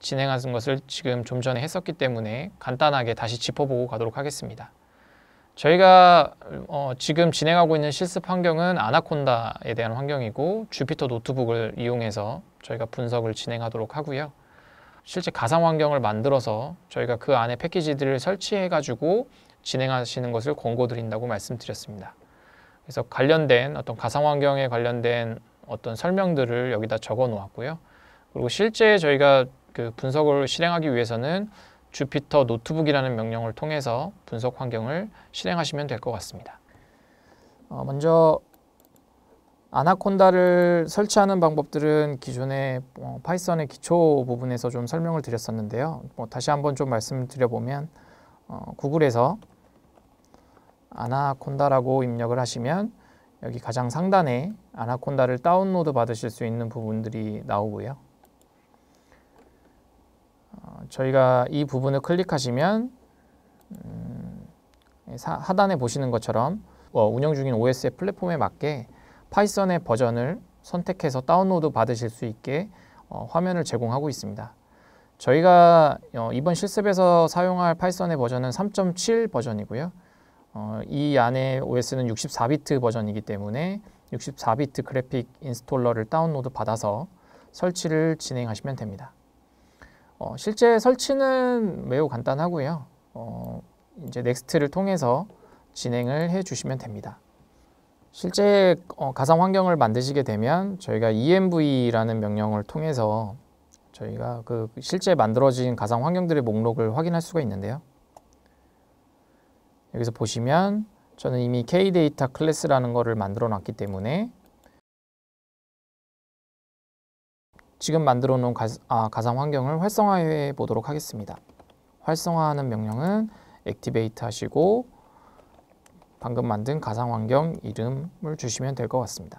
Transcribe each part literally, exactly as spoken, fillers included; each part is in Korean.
진행하는 것을 지금 좀 전에 했었기 때문에 간단하게 다시 짚어보고 가도록 하겠습니다. 저희가 어, 지금 진행하고 있는 실습 환경은 아나콘다에 대한 환경이고 주피터 노트북을 이용해서 저희가 분석을 진행하도록 하고요. 실제 가상 환경을 만들어서 저희가 그 안에 패키지들을 설치해 가지고 진행하시는 것을 권고드린다고 말씀드렸습니다. 그래서 관련된 어떤 가상 환경에 관련된 어떤 설명들을 여기다 적어 놓았고요. 그리고 실제 저희가 그 분석을 실행하기 위해서는 주피터 노트북이라는 명령을 통해서 분석 환경을 실행하시면 될 것 같습니다. 어, 먼저 아나콘다를 설치하는 방법들은 기존의 어, 파이썬의 기초 부분에서 좀 설명을 드렸었는데요. 뭐 다시 한번 좀 말씀드려보면 어, 구글에서 아나콘다라고 입력을 하시면 여기 가장 상단에 아나콘다를 다운로드 받으실 수 있는 부분들이 나오고요. 어, 저희가 이 부분을 클릭하시면 음, 하단에 보시는 것처럼 어, 운영 중인 오에스의 플랫폼에 맞게 파이썬의 버전을 선택해서 다운로드 받으실 수 있게 어, 화면을 제공하고 있습니다. 저희가 어, 이번 실습에서 사용할 파이썬의 버전은 삼 점 칠 버전이고요. 어, 이 안에 오에스는 육십사 비트 버전이기 때문에 육십사 비트 그래픽 인스톨러를 다운로드 받아서 설치를 진행하시면 됩니다. 어, 실제 설치는 매우 간단하고요. 어, 이제 넥스트를 통해서 진행을 해 주시면 됩니다. 실제 어, 가상 환경을 만드시게 되면 저희가 이엠브이라는 명령을 통해서 저희가 그 실제 만들어진 가상 환경들의 목록을 확인할 수가 있는데요. 여기서 보시면 저는 이미 K데이터 클래스라는 거를 만들어 놨기 때문에 지금 만들어 놓은 가, 아, 가상 환경을 활성화해 보도록 하겠습니다. 활성화하는 명령은 액티베이트 하시고 방금 만든 가상 환경 이름을 주시면 될 것 같습니다.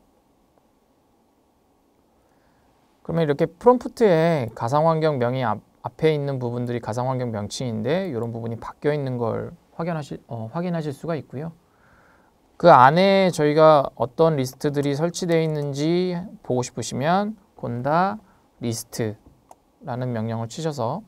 그러면 이렇게 프롬프트에 가상 환경 명이 앞, 앞에 있는 부분들이 가상 환경 명칭인데 이런 부분이 바뀌어 있는 걸 확인하실, 어, 확인하실 수가 있고요. 그 안에 저희가 어떤 리스트들이 설치되어 있는지 보고 싶으시면 곤다 리스트라는 명령을 치셔서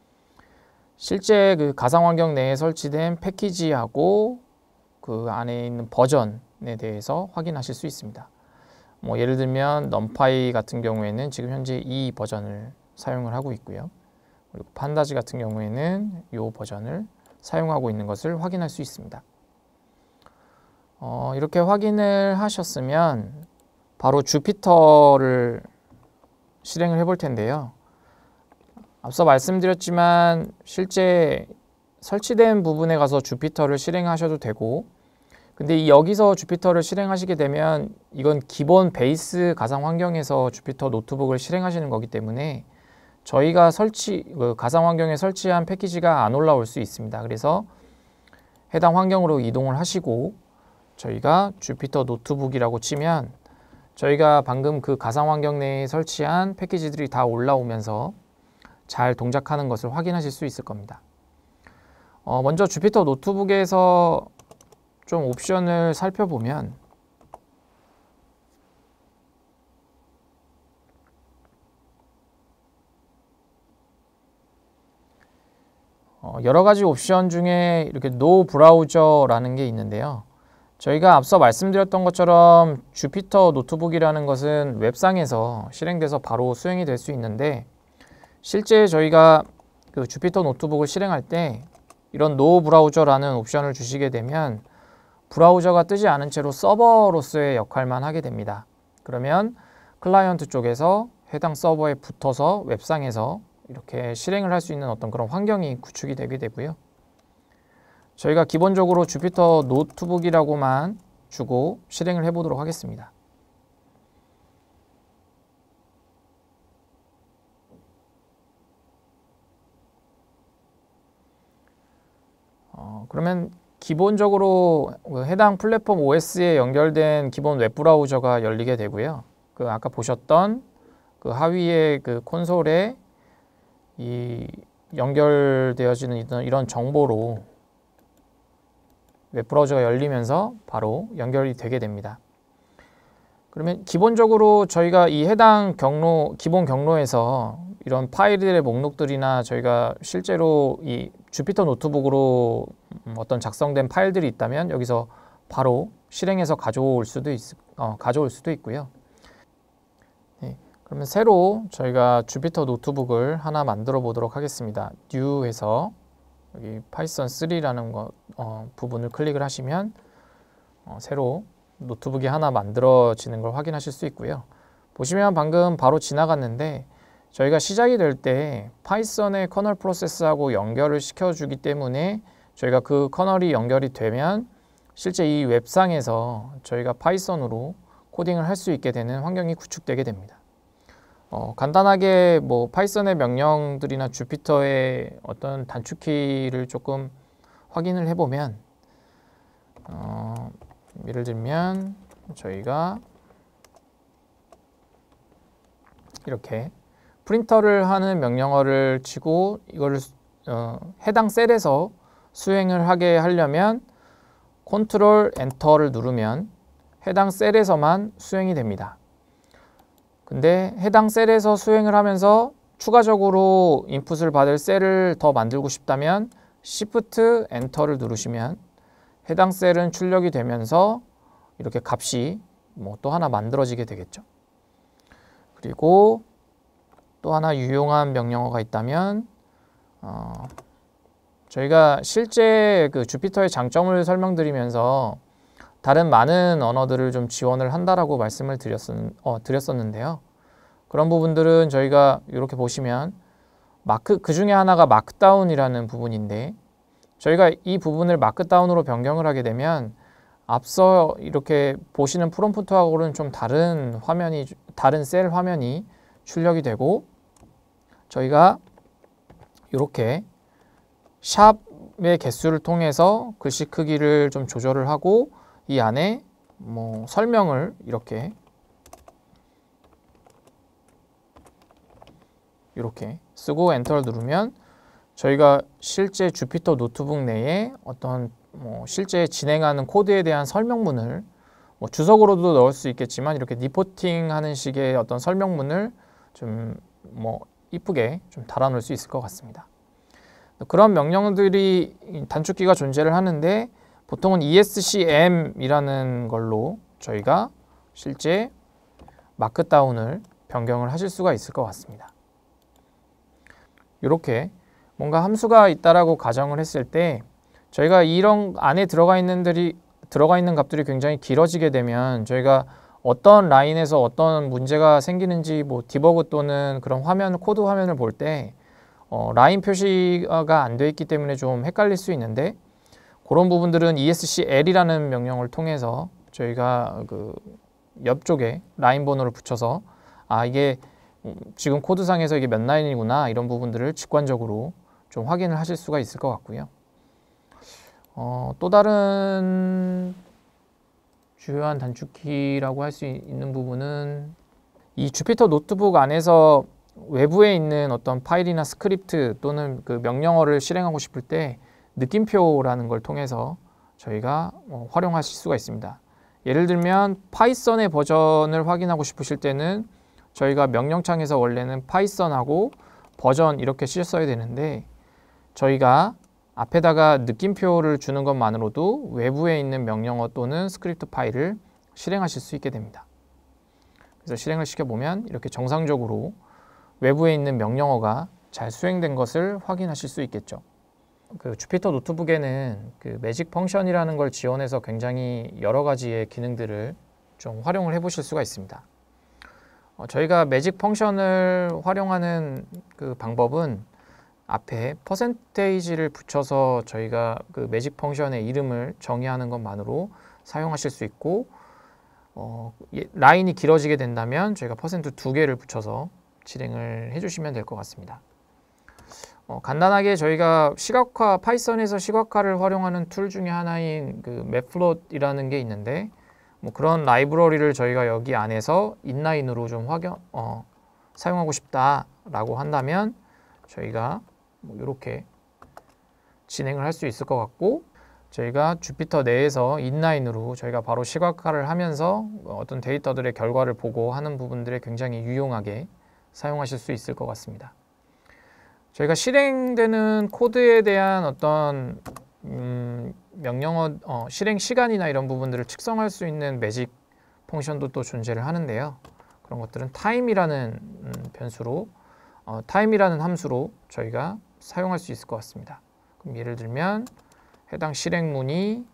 실제 그 가상 환경 내에 설치된 패키지하고 그 안에 있는 버전에 대해서 확인하실 수 있습니다. 뭐 예를 들면 넘파이 같은 경우에는 지금 현재 이 버전을 사용을 하고 있고요. 그리고 판다지 같은 경우에는 이 버전을 사용하고 있는 것을 확인할 수 있습니다. 어, 이렇게 확인을 하셨으면 바로 주피터를 실행을 해볼 텐데요. 앞서 말씀드렸지만 실제 설치된 부분에 가서 주피터를 실행하셔도 되고, 근데 이 여기서 주피터를 실행하시게 되면 이건 기본 베이스 가상 환경에서 주피터 노트북을 실행하시는 거기 때문에 저희가 설치 그 가상 환경에 설치한 패키지가 안 올라올 수 있습니다. 그래서 해당 환경으로 이동을 하시고 저희가 주피터 노트북이라고 치면 저희가 방금 그 가상 환경 내에 설치한 패키지들이 다 올라오면서 잘 동작하는 것을 확인하실 수 있을 겁니다. 어, 먼저 주피터 노트북에서 좀 옵션을 살펴보면 어, 여러 가지 옵션 중에 이렇게 노 브라우저라는 게 있는데요. 저희가 앞서 말씀드렸던 것처럼 주피터 노트북이라는 것은 웹상에서 실행돼서 바로 수행이 될 수 있는데 실제 저희가 그 주피터 노트북을 실행할 때 이런 노 브라우저라는 옵션을 주시게 되면 브라우저가 뜨지 않은 채로 서버로서의 역할만 하게 됩니다. 그러면 클라이언트 쪽에서 해당 서버에 붙어서 웹상에서 이렇게 실행을 할 수 있는 어떤 그런 환경이 구축이 되게 되고요. 저희가 기본적으로 주피터 노트북이라고만 주고 실행을 해보도록 하겠습니다. 어, 그러면 기본적으로 해당 플랫폼 오에스에 연결된 기본 웹브라우저가 열리게 되고요. 그 아까 보셨던 그 하위의 그 콘솔에 이 연결되어지는 이런, 이런 정보로 웹브라우저가 열리면서 바로 연결이 되게 됩니다. 그러면 기본적으로 저희가 이 해당 경로, 기본 경로에서 이런 파일들의 목록들이나 저희가 실제로 이 주피터 노트북으로 어떤 작성된 파일들이 있다면 여기서 바로 실행해서 가져올 수도 있, 어, 가져올 수도 있고요. 네, 그러면 새로 저희가 주피터 노트북을 하나 만들어 보도록 하겠습니다. New 해서 여기 파이썬 쓰리라는 거, 어, 부분을 클릭을 하시면 어, 새로 노트북이 하나 만들어지는 걸 확인하실 수 있고요. 보시면 방금 바로 지나갔는데 저희가 시작이 될 때 파이썬의 커널 프로세스하고 연결을 시켜주기 때문에 저희가 그 커널이 연결이 되면 실제 이 웹상에서 저희가 파이썬으로 코딩을 할 수 있게 되는 환경이 구축되게 됩니다. 어, 간단하게 뭐 파이썬의 명령들이나 주피터의 어떤 단축키를 조금 확인을 해보면 어, 예를 들면 저희가 이렇게 프린터를 하는 명령어를 치고 이거를 어, 해당 셀에서 수행을 하게 하려면 컨트롤 엔터를 누르면 해당 셀에서만 수행이 됩니다. 근데 해당 셀에서 수행을 하면서 추가적으로 인풋을 받을 셀을 더 만들고 싶다면 Shift 엔터를 누르시면 해당 셀은 출력이 되면서 이렇게 값이 뭐 또 하나 만들어지게 되겠죠. 그리고 또 하나 유용한 명령어가 있다면 어, 저희가 실제 그 주피터의 장점을 설명드리면서 다른 많은 언어들을 좀 지원을 한다라고 말씀을 드렸었, 어, 드렸었는데요. 그런 부분들은 저희가 이렇게 보시면 마크 그 중에 하나가 마크다운이라는 부분인데 저희가 이 부분을 마크다운으로 변경을 하게 되면 앞서 이렇게 보시는 프롬프트하고는 좀 다른 화면이 다른 셀 화면이 출력이 되고 저희가 이렇게 샵의 개수를 통해서 글씨 크기를 좀 조절을 하고 이 안에 뭐 설명을 이렇게 이렇게 쓰고 엔터를 누르면 저희가 실제 주피터 노트북 내에 어떤 뭐 실제 진행하는 코드에 대한 설명문을 뭐 주석으로도 넣을 수 있겠지만 이렇게 리포팅 하는 식의 어떤 설명문을 좀 뭐 이쁘게 좀 달아놓을 수 있을 것 같습니다. 그런 명령들이 단축키가 존재를 하는데 보통은 이에스씨엠이라는 걸로 저희가 실제 마크다운을 변경을 하실 수가 있을 것 같습니다. 이렇게 뭔가 함수가 있다라고 가정을 했을 때 저희가 이런 안에 들어가 있는들이 들어가 있는 값들이 굉장히 길어지게 되면 저희가 어떤 라인에서 어떤 문제가 생기는지 뭐 디버그 또는 그런 화면 코드 화면을 볼 때 어, 라인 표시가 안 돼 있기 때문에 좀 헷갈릴 수 있는데 그런 부분들은 이에스씨엘이라는 명령을 통해서 저희가 그 옆쪽에 라인 번호를 붙여서 아 이게 지금 코드상에서 이게 몇 라인이구나 이런 부분들을 직관적으로 좀 확인을 하실 수가 있을 것 같고요. 어, 또 다른 주요한 단축키라고 할 수 있는 부분은 이 주피터 노트북 안에서 외부에 있는 어떤 파일이나 스크립트 또는 그 명령어를 실행하고 싶을 때 느낌표라는 걸 통해서 저희가 어, 활용하실 수가 있습니다. 예를 들면 파이썬의 버전을 확인하고 싶으실 때는 저희가 명령창에서 원래는 파이썬하고 버전 이렇게 쓰셔야 되는데 저희가 앞에다가 느낌표를 주는 것만으로도 외부에 있는 명령어 또는 스크립트 파일을 실행하실 수 있게 됩니다. 그래서 실행을 시켜보면 이렇게 정상적으로 외부에 있는 명령어가 잘 수행된 것을 확인하실 수 있겠죠. 그 주피터 노트북에는 그 매직 펑션이라는 걸 지원해서 굉장히 여러 가지의 기능들을 좀 활용을 해 보실 수가 있습니다. 어, 저희가 매직 펑션을 활용하는 그 방법은 앞에 퍼센테이지를 붙여서 저희가 그 매직 펑션의 이름을 정의하는 것만으로 사용하실 수 있고 어, 라인이 길어지게 된다면 저희가 퍼센트 두 개를 붙여서 실행을 해주시면 될 것 같습니다. 어, 간단하게 저희가 시각화 파이썬에서 시각화를 활용하는 툴 중에 하나인 그 맵플롯이라는 게 있는데 뭐 그런 라이브러리를 저희가 여기 안에서 인라인으로 좀 확연, 어, 사용하고 싶다라고 한다면 저희가 뭐 이렇게 진행을 할 수 있을 것 같고 저희가 주피터 내에서 인라인으로 저희가 바로 시각화를 하면서 어떤 데이터들의 결과를 보고 하는 부분들에 굉장히 유용하게 사용하실 수 있을 것 같습니다. 저희가 실행되는 코드에 대한 어떤 음, 명령어 어, 실행 시간이나 이런 부분들을 측정할 수 있는 매직 펑션도 또 존재를 하는데요. 그런 것들은 time이라는 음, 변수로 어, time이라는 함수로 저희가 사용할 수 있을 것 같습니다. 그럼 예를 들면 해당 실행문이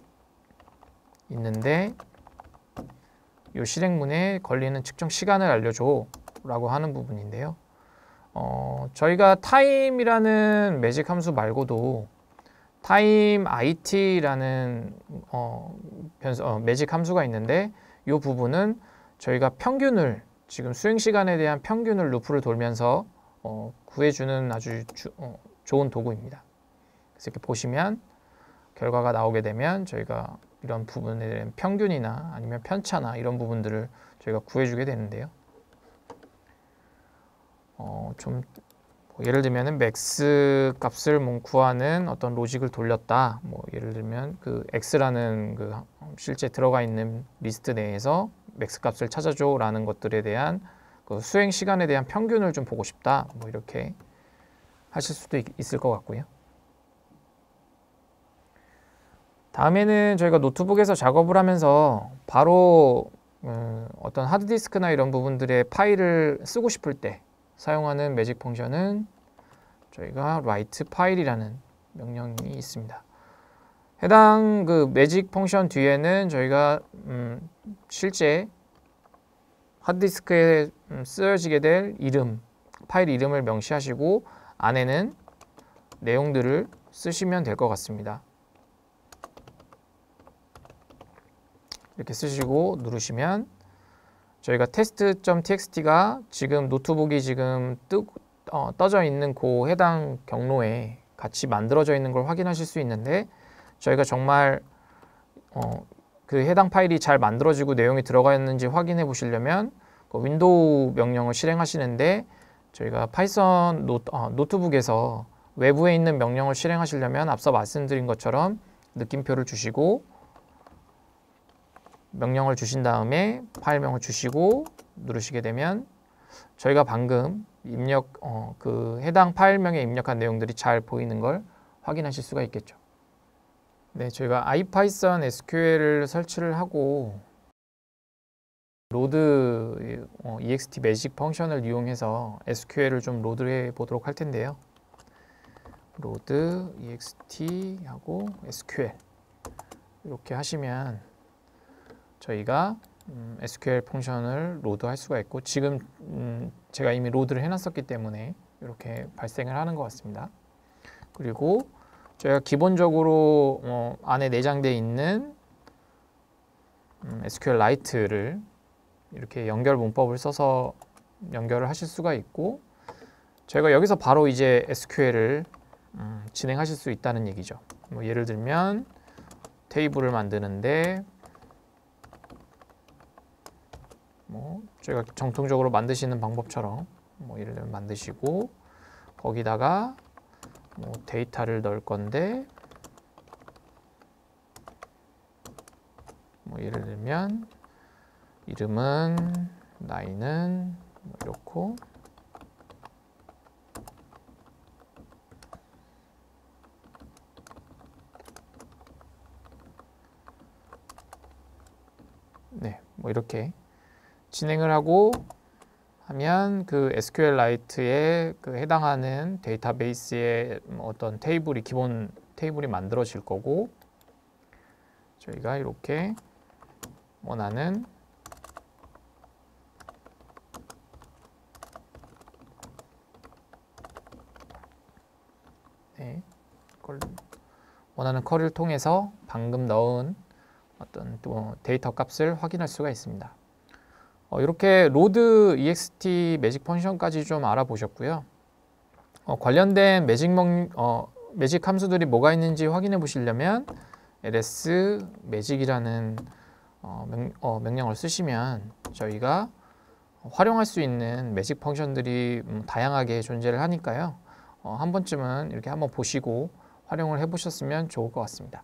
있는데 이 실행문에 걸리는 측정 시간을 알려줘 라고 하는 부분인데요. 어, 저희가 time이라는 매직 함수 말고도 time it라는 어, 변수, 어, 매직 함수가 있는데 이 부분은 저희가 평균을 지금 수행 시간에 대한 평균을 루프를 돌면서 어, 구해주는 아주 주, 어, 좋은 도구입니다. 그래서 이렇게 보시면 결과가 나오게 되면 저희가 이런 부분에 대한 평균이나 아니면 편차나 이런 부분들을 저희가 구해주게 되는데요. 어, 좀 뭐 예를 들면 맥스 값을 뭐 구하는 어떤 로직을 돌렸다. 뭐 예를 들면 그 x라는 그 실제 들어가 있는 리스트 내에서 맥스 값을 찾아줘라는 것들에 대한 그 수행 시간에 대한 평균을 좀 보고 싶다. 뭐 이렇게 하실 수도 있, 있을 것 같고요. 다음에는 저희가 노트북에서 작업을 하면서 바로 음, 어떤 하드디스크나 이런 부분들의 파일을 쓰고 싶을 때 사용하는 매직 펑션은 저희가 write 파일이라는 명령이 있습니다. 해당 그 매직 펑션 뒤에는 저희가 음, 실제 하드디스크에 음, 쓰여지게 될 이름, 파일 이름을 명시하시고 안에는 내용들을 쓰시면 될 것 같습니다. 이렇게 쓰시고 누르시면 저희가 test.txt가 지금 노트북이 지금 뜨, 어, 떠져 있는 그 해당 경로에 같이 만들어져 있는 걸 확인하실 수 있는데 저희가 정말 어, 그 해당 파일이 잘 만들어지고 내용이 들어가 있는지 확인해 보시려면 그 윈도우 명령을 실행하시는데 저희가 파이썬 노, 어, 노트북에서 외부에 있는 명령을 실행하시려면 앞서 말씀드린 것처럼 느낌표를 주시고 명령을 주신 다음에 파일명을 주시고 누르시게 되면 저희가 방금 입력 어, 그 해당 파일명에 입력한 내용들이 잘 보이는 걸 확인하실 수가 있겠죠. 네, 저희가 아이파이썬 에스큐엘을 설치를 하고 로드 어, 이엑스티 매직 펑션을 이용해서 에스큐엘을 좀 로드해 보도록 할 텐데요. 로드 이엑스티 하고 에스큐엘 이렇게 하시면 저희가 음, 에스큐엘 펑션을 로드할 수가 있고 지금 음, 제가 이미 로드를 해놨었기 때문에 이렇게 발생을 하는 것 같습니다. 그리고 저희가 기본적으로 어, 안에 내장되어 있는 음, 에스큐엘라이트를 이렇게 연결 문법을 써서 연결을 하실 수가 있고 저희가 여기서 바로 이제 에스큐엘을 음, 진행하실 수 있다는 얘기죠. 뭐 예를 들면 테이블을 만드는데 뭐 저희가 정통적으로 만드시는 방법처럼 뭐 예를 들면 만드시고 거기다가 뭐 데이터를 넣을 건데 뭐 예를 들면 이름은 나이는 뭐 이렇고 네, 뭐 이렇게 진행을 하고 하면 그 에스큐엘라이트에 그 해당하는 데이터베이스의 어떤 테이블이 기본 테이블이 만들어질 거고 저희가 이렇게 원하는 네, 원하는 쿼리를 통해서 방금 넣은 어떤 또 데이터 값을 확인할 수가 있습니다. 어, 이렇게 로드 이엑스티 매직 펑션까지 좀 알아보셨고요. 어, 관련된 매직, 명, 어, 매직 함수들이 뭐가 있는지 확인해 보시려면 ls 매직이라는 어, 명, 어, 명령을 쓰시면 저희가 활용할 수 있는 매직 펑션들이 음, 다양하게 존재를 하니까요. 어, 한 번쯤은 이렇게 한번 보시고 활용을 해 보셨으면 좋을 것 같습니다.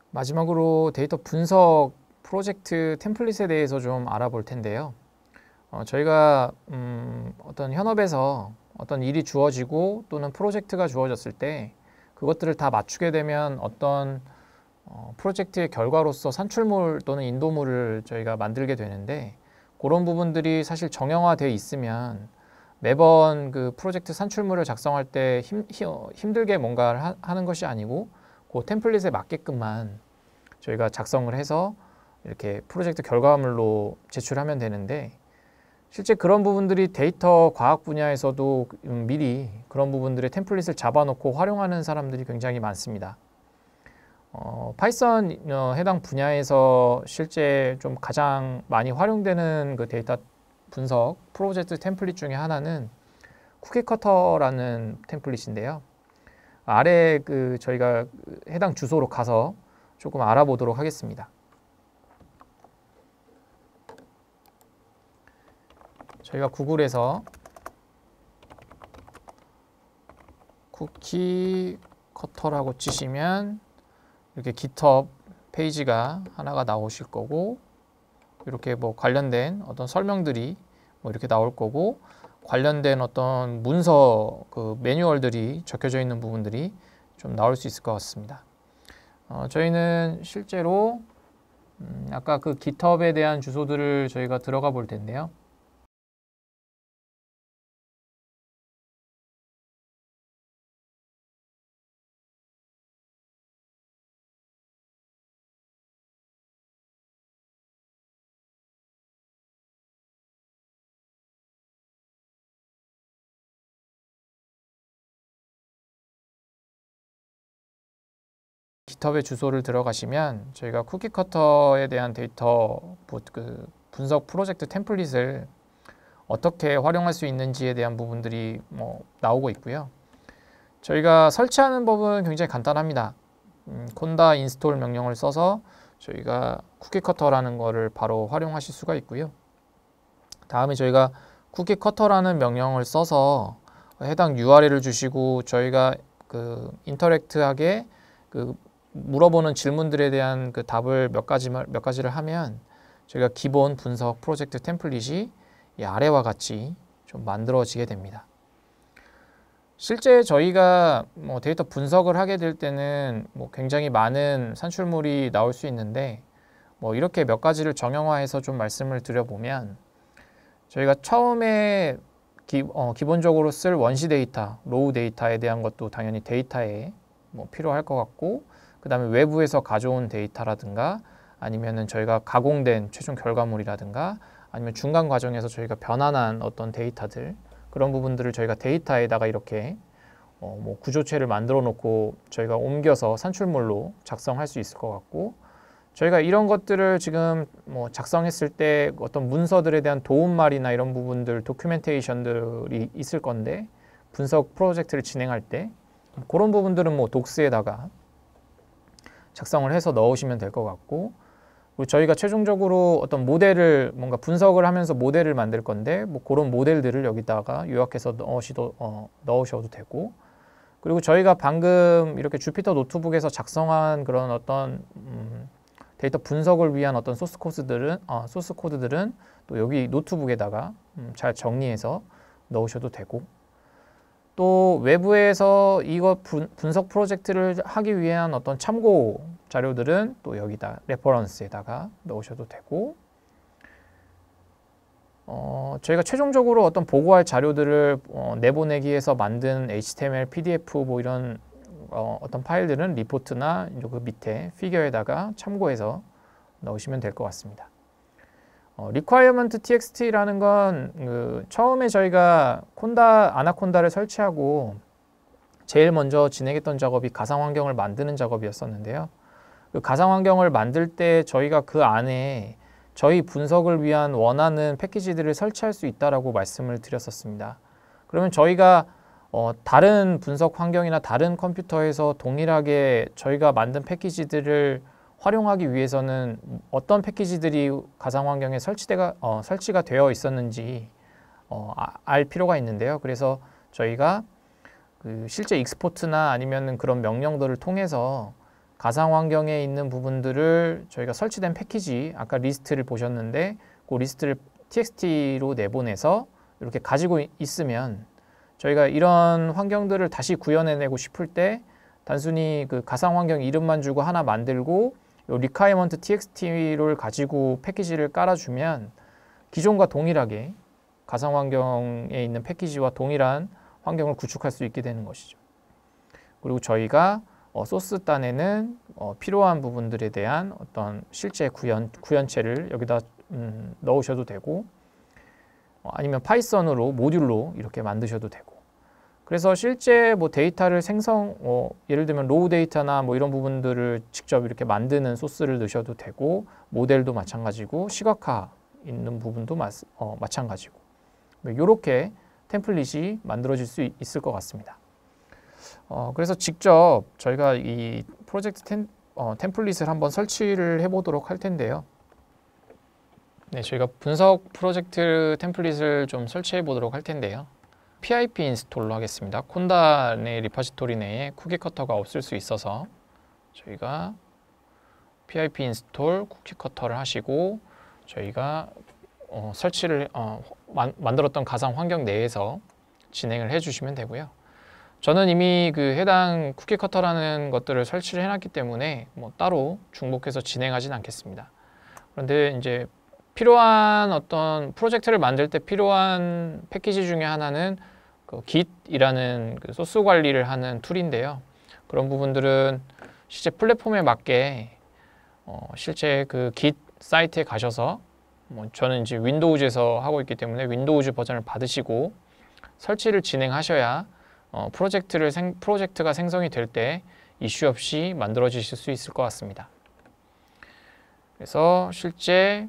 마지막으로 데이터 분석 프로젝트 템플릿에 대해서 좀 알아볼 텐데요. 어, 저희가 음, 어떤 현업에서 어떤 일이 주어지고 또는 프로젝트가 주어졌을 때 그것들을 다 맞추게 되면 어떤 어, 프로젝트의 결과로서 산출물 또는 인도물을 저희가 만들게 되는데, 그런 부분들이 사실 정형화되어 있으면 매번 그 프로젝트 산출물을 작성할 때 힘, 힘들게 뭔가를 하, 하는 것이 아니고 그 템플릿에 맞게끔만 저희가 작성을 해서 이렇게 프로젝트 결과물로 제출하면 되는데, 실제 그런 부분들이 데이터 과학 분야에서도 미리 그런 부분들의 템플릿을 잡아놓고 활용하는 사람들이 굉장히 많습니다. 어, 파이썬 어, 해당 분야에서 실제 좀 가장 많이 활용되는 그 데이터 분석 프로젝트 템플릿 중에 하나는 쿠키커터라는 템플릿인데요. 아래 그 저희가 해당 주소로 가서 조금 알아보도록 하겠습니다. 저희가 구글에서 쿠키커터라고 치시면 이렇게 깃허브 페이지가 하나가 나오실 거고, 이렇게 뭐 관련된 어떤 설명들이 뭐 이렇게 나올 거고, 관련된 어떤 문서 그 매뉴얼들이 적혀져 있는 부분들이 좀 나올 수 있을 것 같습니다. 어, 저희는 실제로 음, 아까 그 깃허브에 대한 주소들을 저희가 들어가 볼 텐데요. 깃허브의 주소를 들어가시면 저희가 쿠키커터에 대한 데이터 그 분석 프로젝트 템플릿을 어떻게 활용할 수 있는지에 대한 부분들이 뭐 나오고 있고요. 저희가 설치하는 법은 굉장히 간단합니다. 음, 콘다 인스톨 명령을 써서 저희가 쿠키커터라는 거를 바로 활용하실 수가 있고요. 다음에 저희가 쿠키커터라는 명령을 써서 해당 유알엘을 주시고 저희가 그 인터랙트하게 그 물어보는 질문들에 대한 그 답을 몇 가지 몇 가지를 하면 저희가 기본 분석 프로젝트 템플릿이 이 아래와 같이 좀 만들어지게 됩니다. 실제 저희가 뭐 데이터 분석을 하게 될 때는 뭐 굉장히 많은 산출물이 나올 수 있는데, 뭐 이렇게 몇 가지를 정형화해서 좀 말씀을 드려보면, 저희가 처음에 기, 어, 기본적으로 쓸 원시 데이터, 로우 데이터에 대한 것도 당연히 데이터에 뭐 필요할 것 같고, 그 다음에 외부에서 가져온 데이터라든가 아니면은 저희가 가공된 최종 결과물이라든가 아니면 중간 과정에서 저희가 변환한 어떤 데이터들, 그런 부분들을 저희가 데이터에다가 이렇게 어 뭐 구조체를 만들어 놓고 저희가 옮겨서 산출물로 작성할 수 있을 것 같고, 저희가 이런 것들을 지금 뭐 작성했을 때 어떤 문서들에 대한 도움말이나 이런 부분들, 도큐멘테이션들이 있을 건데, 분석 프로젝트를 진행할 때 그런 부분들은 뭐 독스에다가 작성을 해서 넣으시면 될 것 같고, 그리고 저희가 최종적으로 어떤 모델을 뭔가 분석을 하면서 모델을 만들 건데 뭐 그런 모델들을 여기다가 요약해서 넣으시도, 어, 넣으셔도 되고, 그리고 저희가 방금 이렇게 주피터 노트북에서 작성한 그런 어떤 음, 데이터 분석을 위한 어떤 소스 코드들은 어, 소스 코드들은 또 여기 노트북에다가 음, 잘 정리해서 넣으셔도 되고, 또 외부에서 이거 분, 분석 프로젝트를 하기 위한 어떤 참고 자료들은 또 여기다 레퍼런스에다가 넣으셔도 되고, 어, 저희가 최종적으로 어떤 보고할 자료들을 어, 내보내기 위해서 만든 에이치티엠엘, 피디에프 뭐 이런 어, 어떤 파일들은 리포트나 그 밑에 피겨에다가 참고해서 넣으시면 될 것 같습니다. 어, requirement txt라는 건 그 처음에 저희가 콘다, 아나콘다를 설치하고 제일 먼저 진행했던 작업이 가상 환경을 만드는 작업이었었는데요. 그 가상 환경을 만들 때 저희가 그 안에 저희 분석을 위한 원하는 패키지들을 설치할 수 있다라고 말씀을 드렸었습니다. 그러면 저희가 어, 다른 분석 환경이나 다른 컴퓨터에서 동일하게 저희가 만든 패키지들을 활용하기 위해서는 어떤 패키지들이 가상 환경에 설치가 어, 설치가 되어 있었는지 어, 알 필요가 있는데요. 그래서 저희가 그 실제 익스포트나 아니면은 그런 명령들을 통해서 가상 환경에 있는 부분들을 저희가 설치된 패키지, 아까 리스트를 보셨는데 그 리스트를 티엑스티로 내보내서 이렇게 가지고 있으면 저희가 이런 환경들을 다시 구현해내고 싶을 때 단순히 그 가상 환경 이름만 주고 하나 만들고 요 requirement txt를 가지고 패키지를 깔아주면 기존과 동일하게 가상 환경에 있는 패키지와 동일한 환경을 구축할 수 있게 되는 것이죠. 그리고 저희가 어, 소스 단에는 어, 필요한 부분들에 대한 어떤 실제 구현, 구현체를 여기다 음, 넣으셔도 되고 어, 아니면 파이썬으로 모듈로 이렇게 만드셔도 되고 그래서 실제 뭐 데이터를 생성 어, 예를 들면 로우 데이터나 뭐 이런 부분들을 직접 이렇게 만드는 소스를 넣으셔도 되고 모델도 마찬가지고 시각화 있는 부분도 마, 어, 마찬가지고 이렇게 템플릿이 만들어질 수 있을 것 같습니다. 어, 그래서 직접 저희가 이 프로젝트 템, 어, 템플릿을 한번 설치를 해보도록 할 텐데요. 네, 저희가 분석 프로젝트 템플릿을 좀 설치해 보도록 할 텐데요. 피아이피 인스톨로 하겠습니다. 콘다 내 리파지토리 내에 쿠키 커터가 없을 수 있어서 저희가 피아이피 인스톨 쿠키 커터를 하시고 저희가 어, 설치를 어, 만, 만들었던 가상 환경 내에서 진행을 해주시면 되고요. 저는 이미 그 해당 쿠키 커터라는 것들을 설치를 해놨기 때문에 뭐 따로 중복해서 진행하진 않겠습니다. 그런데 이제 필요한 어떤 프로젝트를 만들 때 필요한 패키지 중에 하나는 그 Git이라는 그 소스 관리를 하는 툴인데요. 그런 부분들은 실제 플랫폼에 맞게 어, 실제 그 Git 사이트에 가셔서 뭐 저는 이제 윈도우즈에서 하고 있기 때문에 윈도우즈 버전을 받으시고 설치를 진행하셔야 어, 프로젝트를 생, 프로젝트가 생성이 될 때 이슈 없이 만들어지실 수 있을 것 같습니다. 그래서 실제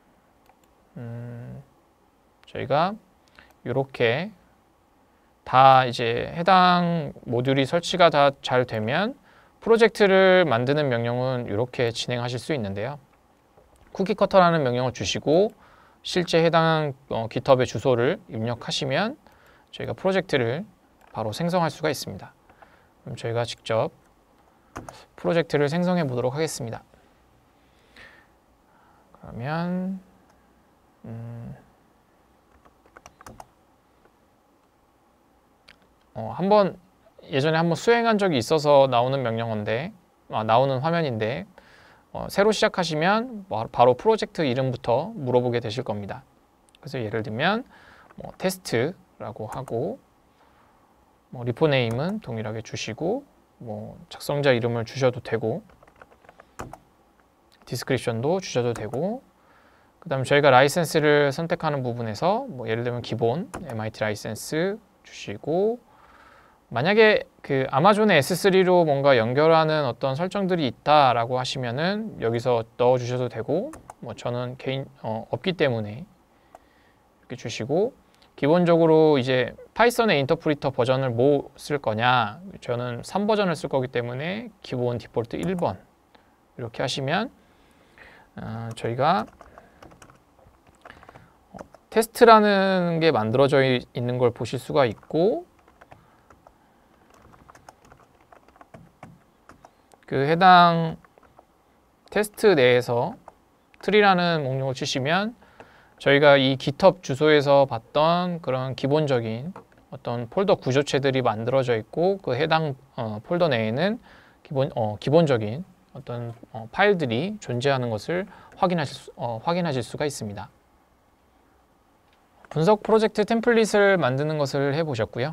음, 저희가 이렇게 다 이제 해당 모듈이 설치가 다 잘 되면 프로젝트를 만드는 명령은 이렇게 진행하실 수 있는데요. 쿠키 커터라는 명령을 주시고 실제 해당 어, 깃허브의 주소를 입력하시면 저희가 프로젝트를 바로 생성할 수가 있습니다. 그럼 저희가 직접 프로젝트를 생성해 보도록 하겠습니다. 그러면 음, 어, 한번 예전에 한번 수행한 적이 있어서 나오는 명령어인데 아, 나오는 화면인데 어, 새로 시작하시면 바로 프로젝트 이름부터 물어보게 되실 겁니다. 그래서 예를 들면 뭐 테스트라고 하고 뭐 리포 네임은 동일하게 주시고 뭐 작성자 이름을 주셔도 되고 디스크립션도 주셔도 되고 그 다음에 저희가 라이센스를 선택하는 부분에서 뭐 예를 들면 기본 엠아이티 라이센스 주시고 만약에 그 아마존의 에스 쓰리로 뭔가 연결하는 어떤 설정들이 있다라고 하시면은 여기서 넣어 주셔도 되고 뭐 저는 개인 어, 없기 때문에 이렇게 주시고 기본적으로 이제 파이썬의 인터프리터 버전을 뭐 쓸 거냐 저는 삼 버전을 쓸 거기 때문에 기본 디폴트 일 번 이렇게 하시면 어, 저희가 어, 테스트라는 게 만들어져 있는 걸 보실 수가 있고 그 해당 테스트 내에서 트리라는 목록을 치시면 저희가 이 깃허브 주소에서 봤던 그런 기본적인 어떤 폴더 구조체들이 만들어져 있고 그 해당 어, 폴더 내에는 기본, 어, 기본적인 어떤 어, 파일들이 존재하는 것을 확인하실, 수, 어, 확인하실 수가 있습니다. 분석 프로젝트 템플릿을 만드는 것을 해보셨고요.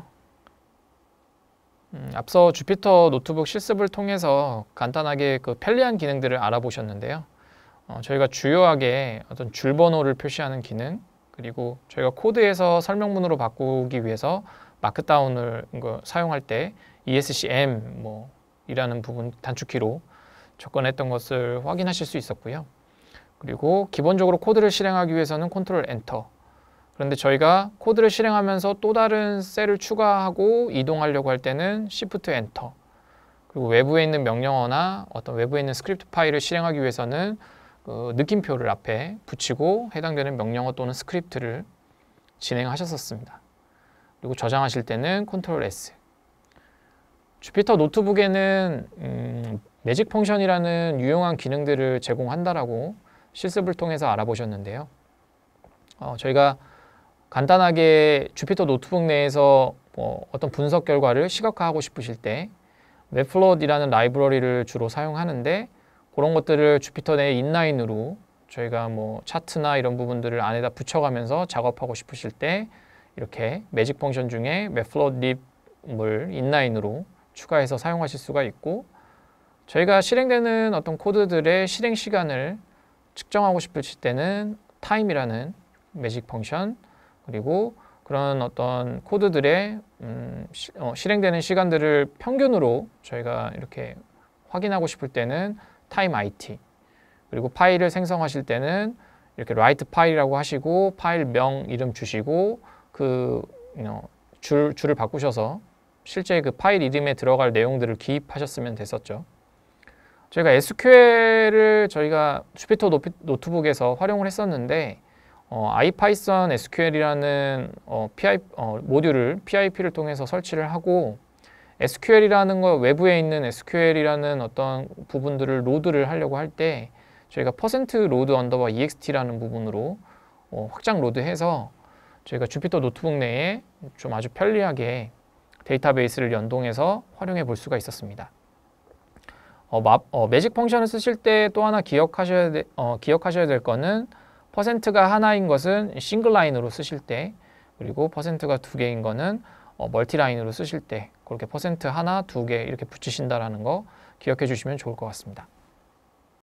음, 앞서 주피터 노트북 실습을 통해서 간단하게 그 편리한 기능들을 알아보셨는데요. 어, 저희가 주요하게 어떤 줄 번호를 표시하는 기능 그리고 저희가 코드에서 설명문으로 바꾸기 위해서 마크다운을 거, 사용할 때 이에스씨-M 뭐 이라는 부분 단축키로 접근했던 것을 확인하실 수 있었고요. 그리고 기본적으로 코드를 실행하기 위해서는 컨트롤 엔터 그런데 저희가 코드를 실행하면서 또 다른 셀을 추가하고 이동하려고 할 때는 시프트 엔터 그리고 외부에 있는 명령어나 어떤 외부에 있는 스크립트 파일을 실행하기 위해서는 그 느낌표를 앞에 붙이고 해당되는 명령어 또는 스크립트를 진행하셨었습니다. 그리고 저장하실 때는 컨트롤 에스 주피터 노트북에는 음, 매직 펑션이라는 유용한 기능들을 제공한다라고 실습을 통해서 알아보셨는데요. 어, 저희가 간단하게 주피터 노트북 내에서 뭐 어떤 분석 결과를 시각화하고 싶으실 때 웹플롯이라는 라이브러리를 주로 사용하는데, 그런 것들을 주피터 내 인라인으로 저희가 뭐 차트나 이런 부분들을 안에다 붙여가면서 작업하고 싶으실 때 이렇게 매직 펑션 중에 매플롯립을 인라인으로 추가해서 사용하실 수가 있고, 저희가 실행되는 어떤 코드들의 실행 시간을 측정하고 싶으실 때는 타임이라는 매직 펑션, 그리고 그런 어떤 코드들의 음, 시, 어, 실행되는 시간들을 평균으로 저희가 이렇게 확인하고 싶을 때는 타임 아이티, 그리고 파일을 생성하실 때는 이렇게 write 파일이라고 하시고 파일명 이름 주시고 그 어, 줄, 줄을 바꾸셔서 실제 그 파일 이름에 들어갈 내용들을 기입하셨으면 됐었죠. 저희가 에스큐엘을 저희가 주피터 노트북에서 활용을 했었는데, 어, 아이파이썬 에스큐엘이라는 어, 피아이, 어, 모듈을 피아이피를 통해서 설치를 하고, 에스큐엘이라는 거, 외부에 있는 에스큐엘이라는 어떤 부분들을 로드를 하려고 할 때 저희가 퍼센트 로드 언더바 이엑스티라는 부분으로 어, 확장 로드해서 저희가 주피터 노트북 내에 좀 아주 편리하게 데이터베이스를 연동해서 활용해 볼 수가 있었습니다. 어, 마, 어, 매직 펑션을 쓰실 때 또 하나 기억하셔야, 되, 어, 기억하셔야 될 거는 퍼센트가 하나인 것은 싱글 라인으로 쓰실 때, 그리고 퍼센트가 두 개인 거는 어, 멀티 라인으로 쓰실 때 그렇게 퍼센트 하나, 두 개 이렇게 붙이신다라는 거 기억해 주시면 좋을 것 같습니다.